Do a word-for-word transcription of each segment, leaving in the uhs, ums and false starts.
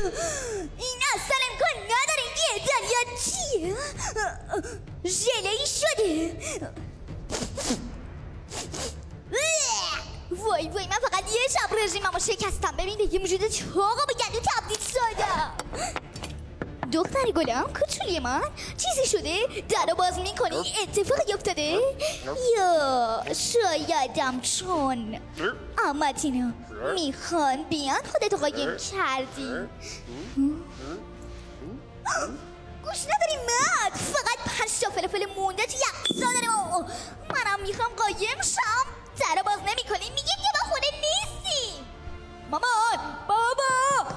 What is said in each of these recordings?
این اصلا امکان نداره. یه دریا چیه؟ ژله‌ای شده. وای وای من فقط یه شب رژیممو شکستم. ببین دیگه موجود چاقا به گندو تبدیل شدم. دختر گلم کوچولی من چیزی شده؟ درو باز میکنی؟ اتفاقی افتاده؟ یا شایدم چون آمتینو میخوان بیان خودتو قایم کردی. گوش نداری مرد؟ فقط پنج تا فلفل مونده تو یخزا داریم. منم میخوام قایم شم. درو باز نمی کنی میگیم که با خونه نیستی. مامان بابا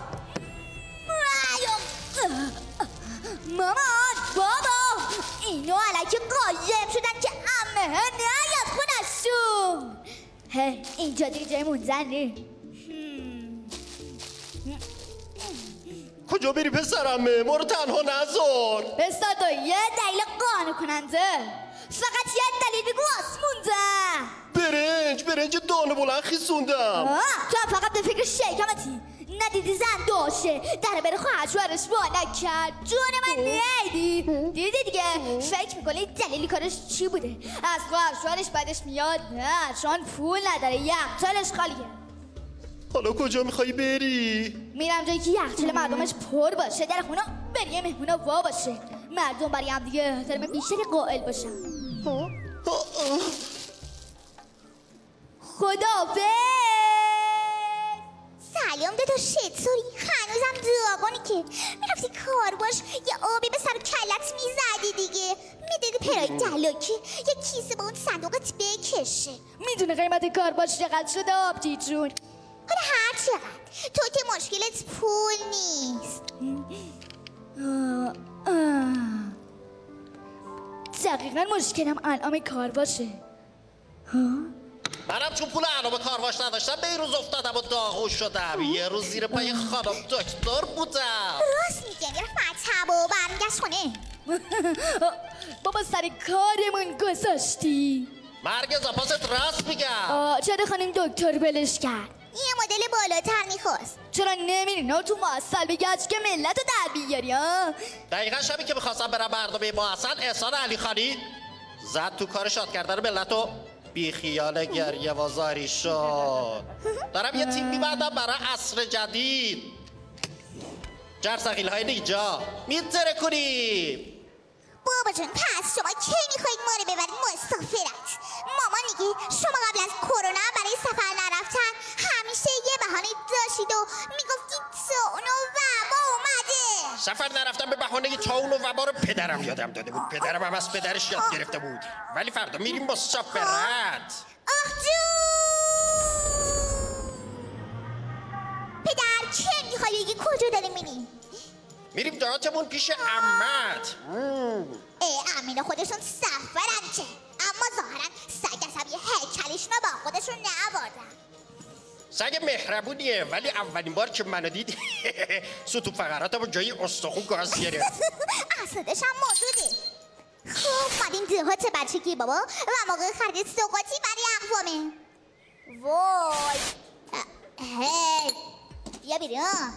مامان بابا اینو علکه قایم شدن که امه نیاد خونشون. هی اینجا دیگه جای موندنه. کجا بری پسرمه؟ ما رو تنها نذار. پسر تو یه دلیل قانع کننده، فقط یه دلیل بگو آسمونده. برنج برنج دانه بلند خیسوندم. تو فقط به فکر شیکمتی. ندیدی زن داشته در بره خواهد شوهرش وا نکرد. جون من نیدی. دیدی دیگه فکر میکنی دلیلی کارش چی بوده؟ از خواهر شوهرش بعدش میاد نه چون پول نداره یخچالش خالیه. حالا کجا میخوایی بری؟ میرم جایی که یخچال مردمش پر باشه، در خونه بریه مهمونا وا باشه، مردم برای هم دیگه احترام بیشتری قائل باشن. خداحافظ. سلام دادا چطوری؟ هنوزم داغونی که میرفتی کار باش یه آبی به سر کلت میزدی دیگه. میدونی پرای دلاکی یه کیسه با اون صندوقت بکشه. میدونه قیمت کار باش چقدر شده آبجی جون؟ حالا هر چقدر تو که مشکلت پول نیست. آه آه. دقیقا مشکلم الان کار باشه. منم چون پول علامه کارواش نداشتم به این روز افتادم و داغوش شدم. یه روز زیر پای خانم دکتر بودم. راست میگم یه فتح و برمیگشت خونه. بابا سر کارمون گذاشتی. مرگ زپاست راست میگم. چرا خانم دکتر بلش کرد؟ یه مدل بالاتر میخواست. چرا نمیری نه تو معسل بگرد که ملت رو در بیاری ها؟ دقیقا شبی که میخواستم برم برنامه معسل احسان علی خانی زد تو کار شاد کردن ملت و بی خیال گریه و زاری شد. دارم یه تیم میبندم برای عصر جدید. جرثقیل های نیجا میتره کنیم. بابا جون پس شما کی میخواید ما رو ببرید مسافرت؟ مامان میگه شما قبل از کرونا برای سفر نرفتن همیشه یه بهانه داشتید و میگفتید طاعون و وبا اومده. سفر نرفتن به بهانه طاعون و وبا رو پدرم یادم داده بود. پدرم هم از پدرش یاد گرفته بود. ولی فردا میریم مسافرت. آخ جون پدر چه میخوای بگی کجا داریم میریم؟ میریم دهاتمون پیش عمت. اه امینا خودشون سفرن چه؟ اما ظاهرا سگ عصبی هیکلیشون رو با خودشون نبردن. سگ مهربونیه ولی اولین بار که منو دید ستون فقراتمو جایی استخون گاز گرفت. اصدش هم موجوده. خب مادین دهات بچگی بابا و موقع خرید سوقاتی برای اقوامه. وای هی بیا بیرون.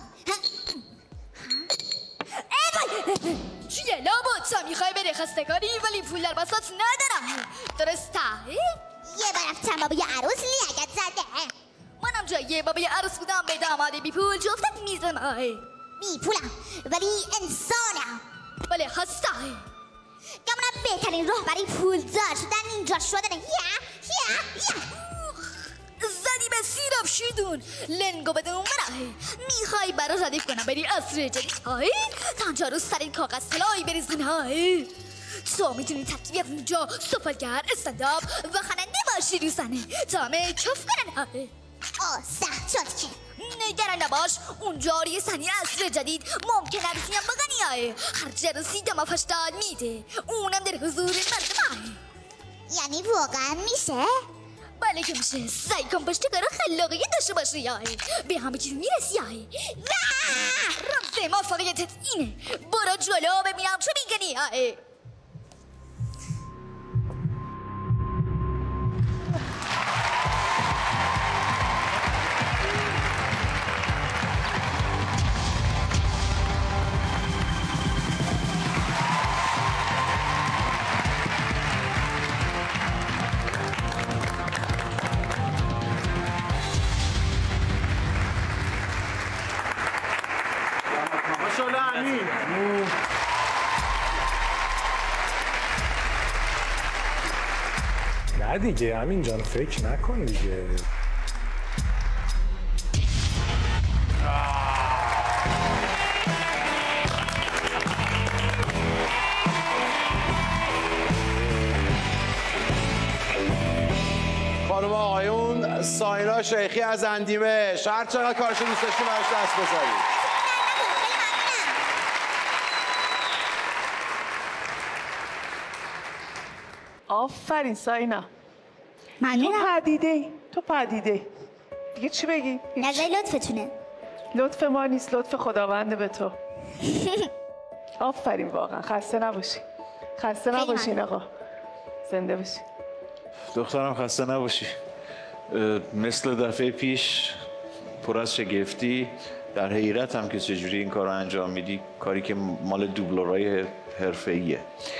چیه لابد تا میخوای بری خستگاری ولی پول در بساط ندارم درسته؟ یه بار رفتم بابای عروس لیاقت زده. منم جای بابای عروس بودم به دامادی بی پول جفتت میزنم. بی پولم ولی انسانم. ولی هسته گمونم بهترین راه برای پول دار شدن اینجا شدنه. یا یا یا زدی به سیراب شیدون لنگو بدون منه. میخوای برا ردیف کنم بری اصر جدید های تنجا روز سر این کاغذ طلایی بریزن های. تو میتونی تکلیف اونجا سفالگر استنداب و خننده باشی روزنه تا میکف کنن های. آه سخت شد که نگران نباش اونجا روی سنی اصر جدید ممکن رسیم بغنی های. هر جرسی دما پشتاد میده اونم در حضور مردم های. یعنی واقعا میشه؟ بله که میشه. سعی کن پشتکار خلاقیت داشته باشی یای به همه چیز میرسی یای. رمز موفقیتت اینه. برو جلو ببینم چه میگنی یای. ماشاءالله امین. نه دیگه امین جان فکر نکن دیگه. خانم آقایون، ساینا شیخی از اندیمش، هر چقدر کارش دوست داشتی براش دست بذارید. آفرین ساینا. ممنونم. تو پدیده ای تو پدیده ای دیگه چی بگی؟ نظر لطفتونه. لطف ما نیست، لطف خداونده به تو. آفرین واقعا. خسته نباشی. خسته نباشین آقا. زنده باشی. دخترم خسته نباشی. مثل دفعه پیش پر از شگفتی، در حیرت هم که چجوری این کار رو انجام میدی، کاری که مال دوبلورای حرفه‌ایه.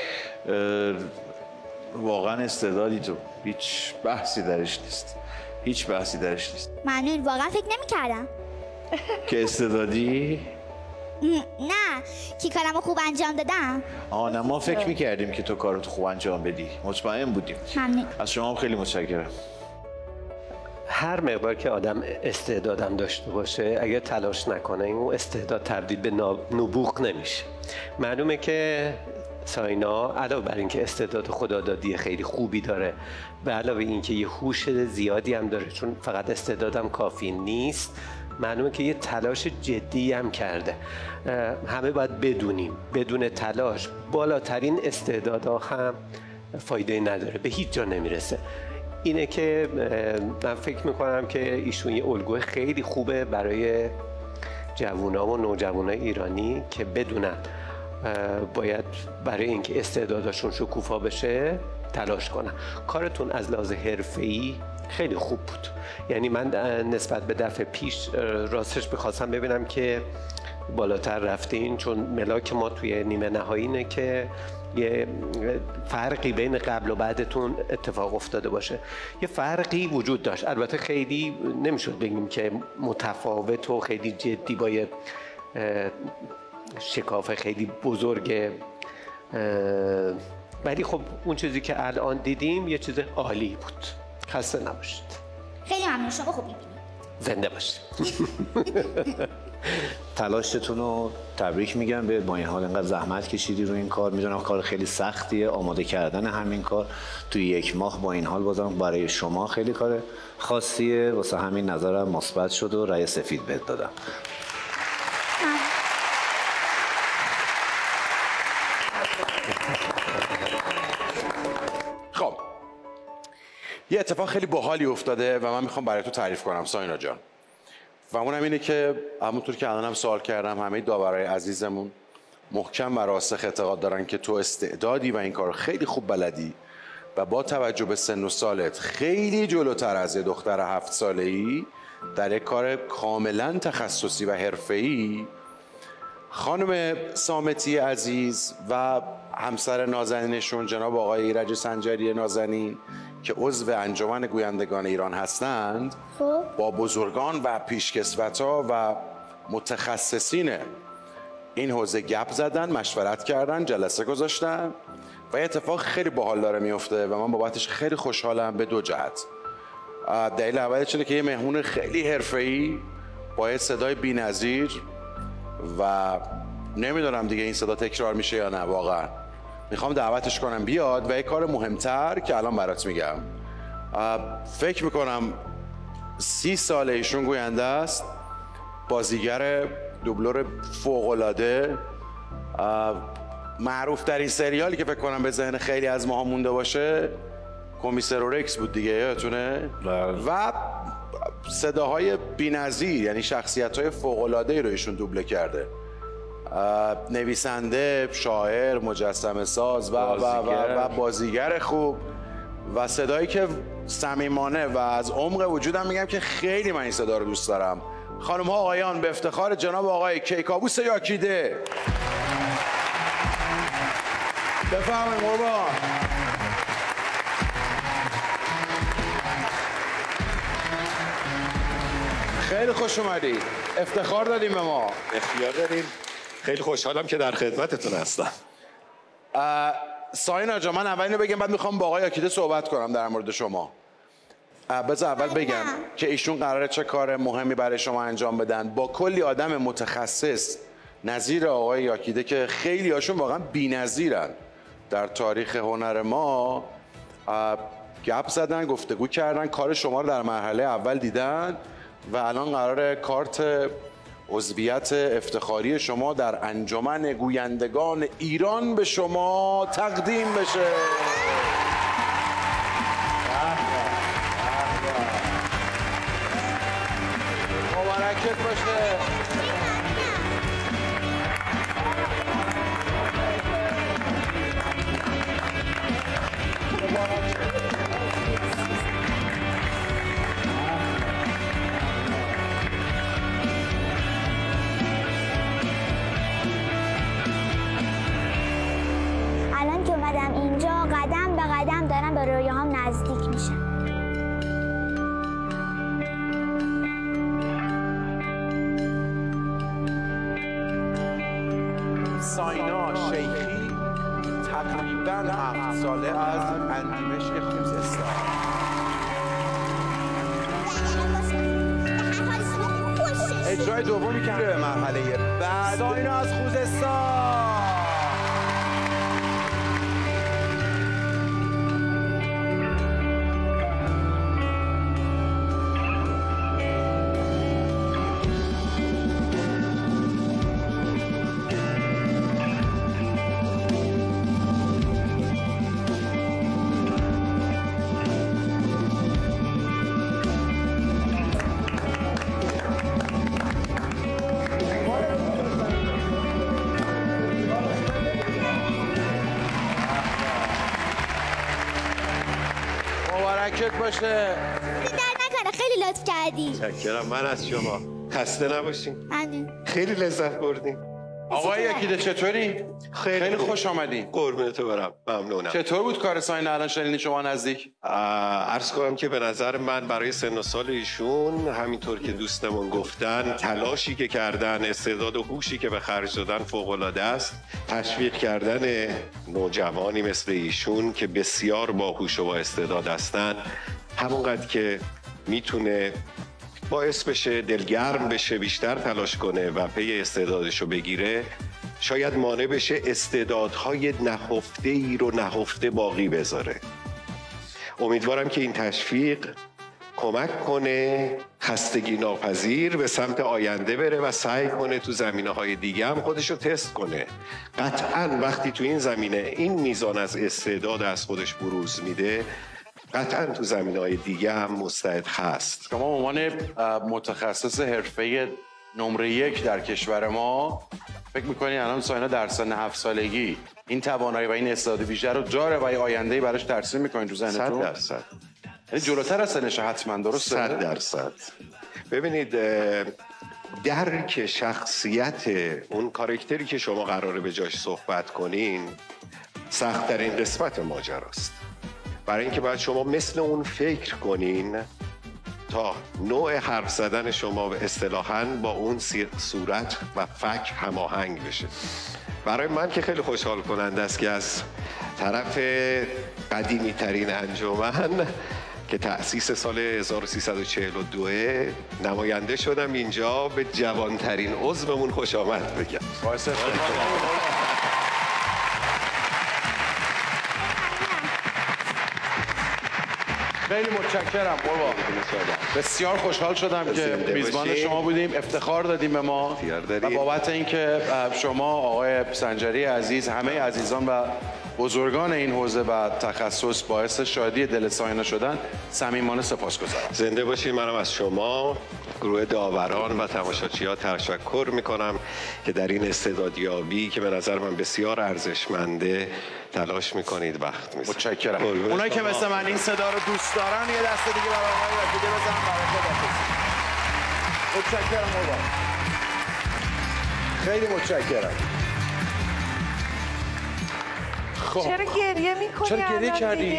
واقعا استعدادی تو، هیچ بحثی درش نیست، هیچ بحثی درش نیست. ممنون، واقعا فکر نمی‌کردم که استعدادی؟ نه که کارمو خوب انجام دادم. آه نه، ما فکر میکردیم که تو کارتو خوب انجام بدی، مطمئن بودیم. ممنون. از شما هم خیلی متشکرم. هر مقدار که آدم استعدادم داشته باشه، اگر تلاش نکنه اون استعداد تبدیل به نبوغ نمیشه. معلومه که ساینا علاوه بر اینکه استعداد خدادادی خیلی خوبی داره و علاوه اینکه یه هوش زیادی هم داره، چون فقط استعدادم کافی نیست، معلومه که یه تلاش جدی هم کرده. همه باید بدونیم بدون تلاش بالاترین استعدادها هم فایده نداره، به هیچ جا نمیرسه. اینه که من فکر میکنم که ایشون یه الگوی خیلی خوبه برای جوونا و نوجوانای ایرانی که بدونن باید برای اینکه استعداداشون شکوفا بشه تلاش کنن. کارتون از لحاظ حرفه‌ای خیلی خوب بود. یعنی من نسبت به دفعه پیش راستش بخواستم ببینم که بالاتر رفتین، چون ملاک ما توی نیمه نهایی اینه که یه فرقی بین قبل و بعدتون اتفاق افتاده باشه. یه فرقی وجود داشت، البته خیلی نمیشد بگیم که متفاوت و خیلی جدی با یه شکاف خیلی بزرگ، ولی خب اون چیزی که الان دیدیم یه چیز عالی بود. خسته نباشید. خیلی ممنون، شما خوب می‌بینید. زنده باشید. تلاشتون رو تبریک میگم. به با این حال انقدر زحمت کشیدی رو این کار، میدونم کار خیلی سختیه آماده کردن همین کار توی یک ماه. با این حال بازم برای شما خیلی کار خاصیه، واسه همین نظرم مثبت شد و رأی سفید بهت دادم. خب یه اتفاق خیلی باحالی افتاده و من میخوام برای تو تعریف کنم ساینا جان. و اونم اینه که همونطور که الانم سوال کردم، همه داورای عزیزمون محکم و راسخ اعتقاد دارن که تو استعدادی و این کار خیلی خوب بلدی و با توجه به سن و سالت خیلی جلوتر از یه دختر هفت ساله‌ای در یک کار کاملا تخصصی و حرفه‌ای. خانم صامتی عزیز و همسر نازنینشون جناب آقای ایرج سنجری نازنین که عضو انجمن گویندگان ایران هستند، با بزرگان و پیشکسوتا و متخصصین این حوزه گپ زدن، مشورت کردن، جلسه گذاشتن و یه اتفاق خیلی باحال داره میفته و من بابتش خیلی خوشحالم به دو جهت. دلیل اولش اینه که یه مهمون خیلی حرفه‌ای با یه صدای بی‌نظیر و نمیدونم دیگه این صدا تکرار میشه یا نه، واقعا میخوام دعوتش کنم بیاد و یه کار مهمتر که الان برات میگم. فکر میکنم سی ساله ایشون گوینده است، بازیگر دوبلور فوق‌العاده، معروف ترین سریالی که فکر کنم به ذهن خیلی از ماها مونده باشه کمیسر رکس بود دیگه، یادتونه؟ و صداهای بی‌نظیر، یعنی شخصیت‌های فوق‌العاده‌ای رو ایشون دوبله کرده. نویسنده، شاعر، مجسمه ساز و و و و بازیگر خوب و صدایی که صمیمانه و از عمق وجودم میگم که خیلی من این صدا رو دوست دارم. خانم ها آقایان، به افتخار جناب آقای کیکاووس یاکیده بفرمایید. قربان. خیلی خوش اومدید، افتخار دادیم به ما. اختیار داریم. خیلی خوشحالم که در خدمتتون هستم. ساینا جان، من اول اینو بگم بعد میخوام با آقای آکیده صحبت کنم در مورد شما. بذار اول بگم که ایشون قراره چه کار مهمی برای شما انجام بدن با کلی آدم متخصص نظیر آقای آکیده که خیلی هاشون واقعا بی‌نظیرن در تاریخ هنر ما. گپ زدن، گفتگو کردن، کار شما رو در مرحله اول دیدن و الان قراره کارت عضویت افتخاری شما در انجمن گویندگان ایران به شما تقدیم بشه. مبارکت باشه. الان که اومدم اینجا قدم به قدم دارم به رویاهام نزدیک میشم. ساینا شیخی تقریباً هفت ساله از اندیمشق خوزستان. اجرای دومی که به مرحله بعد ساینا از خوزستان. مبارکت باشه. در نکنه، خیلی لطف کردی. متشکرم من از شما. خسته نباشین. ممنون. خیلی لذت بردیم. آقای آکیده چطوری؟ خیلی, خیلی خوش آمدین. قربونت برم. ممنونم. چطور بود کار ساینا الان شنیدین شما نزدیک؟ عرض کنم که به نظر من برای سن و سال ایشون همینطور که دوستمون گفتن تلاشی که کردن، استعداد و هوشی که به خرج دادن فوق‌العاده است. تشویق کردن نوجوانی مثل ایشون که بسیار باهوش و با استعداد هستن همونقدر که میتونه باعث بشه دلگرم بشه، بیشتر تلاش کنه و پی استعدادشو بگیره، شاید مانع بشه استعدادهای نهفته ای رو نهفته باقی بذاره. امیدوارم که این تشویق کمک کنه خستگی ناپذیر به سمت آینده بره و سعی کنه تو زمینه‌های دیگه هم خودشو تست کنه. قطعاً وقتی تو این زمینه این میزان از استعداد از خودش بروز میده، قطعاً تو زمینه‌های دیگه هم مستعد هست. شما عنوان متخصص حرفه نمره یک در کشور ما فکر می‌کنی الان ساینا در سن هفت سالگی این توانایی و این استعداد ویژه رو داره و آینده‌ای براش ترسیم می‌کنین تو ذهنتون؟ صد درصد. یعنی جلوتر از سنش حتما، درسته؟ صد درصد. ببینید درک شخصیت اون کاراکتری که شما قراره به جاش صحبت کنین سخت‌ترین قسمت ماجراست. برای اینکه باید شما مثل اون فکر کنین تا نوع حرف زدن شما و اصطلاحاً با اون صورت و فک هماهنگ بشه. برای من که خیلی خوشحال کننده است که از طرف قدیمی ترین انجمن که تأسیس سال هزار و سیصد و چهل و دو نماینده شدم اینجا به جوانترین عضومون خوش آمد بگم. باعث خیلی متشکرم قربان. بسیار خوشحال شدم که میزبان شما بودیم، افتخار دادیم به ما و بابت اینکه شما آقای سنجری عزیز، همه عزیزان و بزرگان این حوزه و تخصص باعث شادی دل ساینا شدن صمیمانه سپاسگزارم. زنده باشید. منم از شما گروه داوران و تماشاچی‌ها تشکر میکنم که در این استعدادیابی که به نظر من بسیار ارزشمنده تلاش میکنید وقت میذارید. متشکرم. اونایی که مثل من این صدا رو دوست دارن یه دسته دیگه برای آقای آکیده بزنن برای خداحافظی. متشکرم قربان. خیلی متشکرم. خب چرا گریه میکنی؟ چرا گریه کردی؟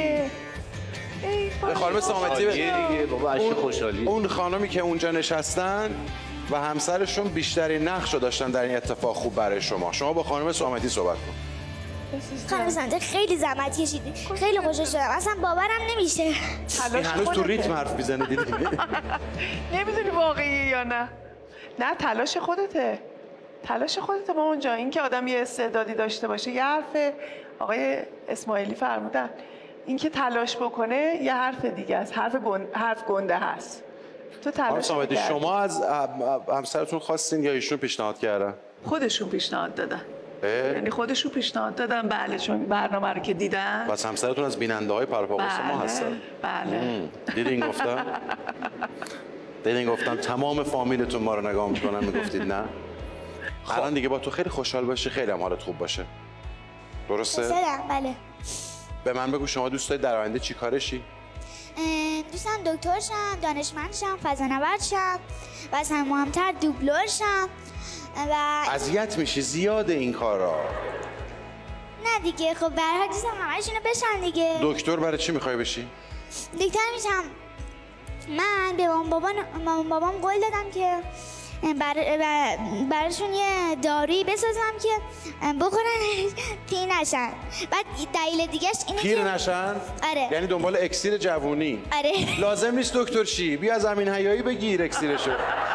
خانم سامتی دیگه بابا عشق خوشحالی. اون خانمی که اونجا نشستن و همسرشون بیشترین نقش رو داشتن در این اتفاق خوب برای شما. شما با خانم صامتی صحبت کن. خانم سنجه خیلی زحمت کشیدی، خیلی خوشش شدم، اصلا باورم نمیشه. این هنوز تو ریتم حرف میزنه دیدی؟ نمیدونی واقعیه یا نه؟ نه تلاش خودته، تلاش خودته مامان جان. این که آدم یه استعدادی داشته باشه یه حرف، آقای اسماعیلی فرمودن این که تلاش بکنه یه حرف دیگه است، حرف گند... حرف گنده هست. تو تلاش صامتی شما از همسرتون خواستین یا ایشون پیشنهاد کردن؟ خودشون پیشنهاد دادن. یعنی خودشون پیشنهاد دادن، بله، چون برنامه رو که دیدن. پس همسرتون از بیننده های پرپاقوس ما هستن؟ بله. دیدین گفتم؟ دیدین گفتم تمام فامیلتون ما رو نگاه میکنن میگفتید نه؟ الان دیگه با تو خیلی خوشحال باشی، خیلی هم حالت خوب باشه. درسته؟ بله. به من بگو شما دوست داری در آینده چی کارشی؟ دوستم دکتر شم، دانشمند شم، فضانورد شم و از هم مهمتر دوبلور شم و اذیت میشی زیاده این کارا. نه دیگه، خب به هر حال دوستم همه‌شونو بشن دیگه. دکتر برای چی میخوای بشی؟ دکتر میشم. من به مامان بابام مامان بابام قول دادم که بر... بر... براشون یه دارویی بسازم که بخورن پیر نشن. بعد دلیل دیگهش اینه پیر که نشن؟ آره. یعنی دنبال اکسیر جوونی؟ آره. لازم نیست دکتر شی، بیا زمین حیایی بگیر اکسیرشو.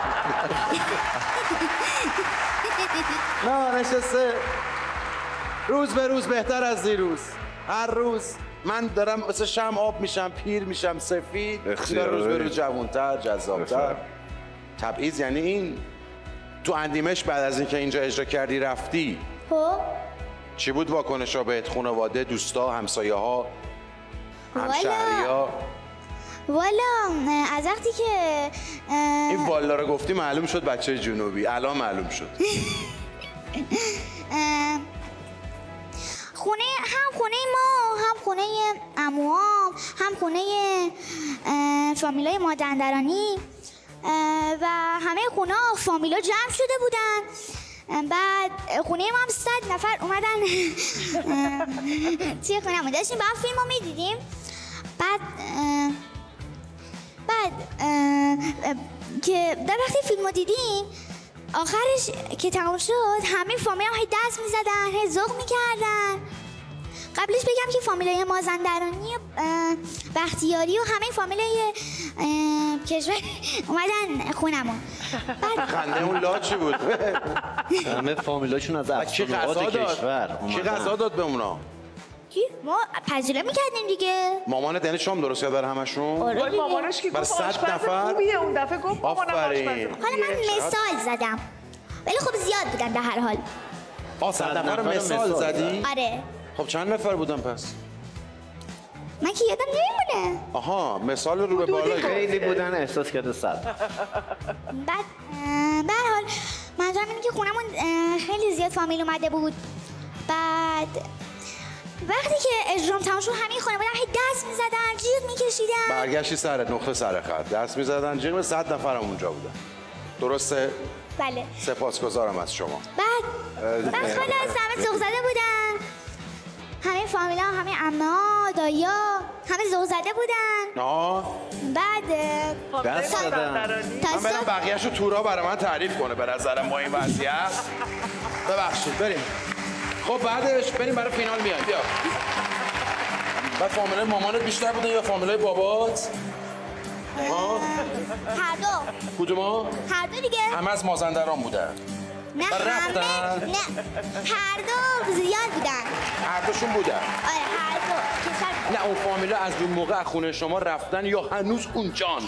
نه نشسته روز به روز بهتر از دیروز. هر روز من دارم مثل شم آب میشم، پیر میشم، سفید، دارم روز به روز جوانتر، جذابتر. تبعیض یعنی این. تو اندیمش بعد از اینکه اینجا اجرا کردی رفتی، خب چی بود واکنشا بهت؟ خانواده، دوستا، همسایه ها، همشهری ها؟ والا از وقتی که این والا رو گفتی معلوم شد بچه جنوبی. الان معلوم شد. خونه هم خونه ما، هم خونه عموام، هم خونه فامیلای مادندرانی و همه خونه ها فامیلا جمع شده بودن. بعد خونه ما هم صد نفر اومدن توی خونه ما داشتیم با هم فیلم رو میدیدیم. بعد بعد که در وقتی فیلم رو دیدیم آخرش که تمام شد همه فامیل هم هی دست میزدن، هی ذوق میکردن. قبلش بگم که فامیلای مازندرانی و بختیاری و همه فامیلای کشور اومدن خونمون. خنده اون لا چی بود؟ همه فامیلاشون از افسانه‌ات کشور اومدن. کی غذا داد به اونا؟ کی؟ ما پذیرا میکردیم دیگه. مامانت یعنی شام درست کرد برای همشون؟ آره دیگه. مامانش که گفت آشپز خوبیه اون دفعه گفت مامانم آشپز خوبیه. حالا من مثال زدم ولی خب زیاد بودن به هر حال. آه صد نفر مثال زدی؟ آره. خب چند نفر بودن پس؟ من که یادم نمیمونه. آها مثال رو به بالا خیلی بودن احساس کرده صد. بعد به هر حال منظورم اینه که خونمون خیلی زیاد فامیل اومده بود. بعد وقتی که اجرام تمام شد همین خانواده هم دست میزدن، جیغ میکشیدن. برگشتی سرت نقطه سر خط، دست میزدن، جیغ. صد نفر هم اونجا بودن. درسته؟ بله. سپاسگزارم از شما. بعد بعد خلاص همه ذوق زده بودن. همه فامیلا، همه عمه‌ها، دایی‌ها، همه ذوق زده بودن. آه. بعد دست زدن. من برم بقیه‌شو تورا برای من تعریف کنه به نظرم با این وضعیت. ببخشید بریم. خب بعدش بریم برای فینال میایم. بیا. بعد فامیلای مامانت بیشتر بودن یا فامیلای بابات؟ هر دو. کدوما؟ هر دو دیگه. همه از مازندران بودن. نه رفتن؟ نه هر دو زیاد بودن. هر دوشون بودن؟ آره هر دو. نه اون فامیلا از اون موقع خونه شما رفتن یا هنوز اونجان؟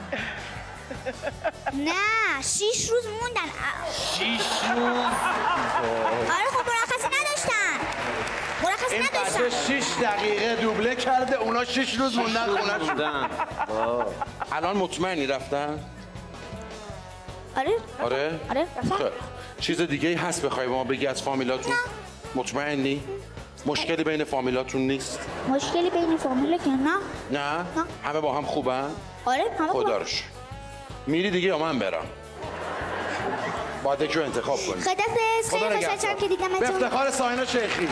نه شیش روز موندن. شیش روز؟ آره خب مرخصی نداشتن. مرخصی این نداشتن. بچه شیش دقیقه دوبله کرده، اونا شیش روز موندن خونه شدن. الان مطمئنی رفتن؟ آره. آره؟ آره رفتن. چیز دیگه ای هست بخوای ما بگی از فامیلاتون؟ مطمئنی؟ مشکلی بین فامیلاتون نیست؟ مشکلی بین فامیلا که نه. نه؟ نه. همه با هم خوبن؟ آره همه خوبن. خدا رو شکر. میری دیگه یا من برم؟ باید یکی رو انتخاب کنی. خدافظ. خیلی خوشحالم که دیدمتون. به افتخار ساینا شیخی.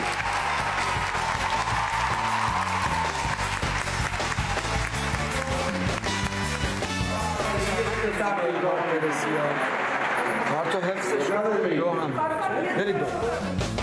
Estaba el golpe, decía. چهار تا حفظ دو هم برید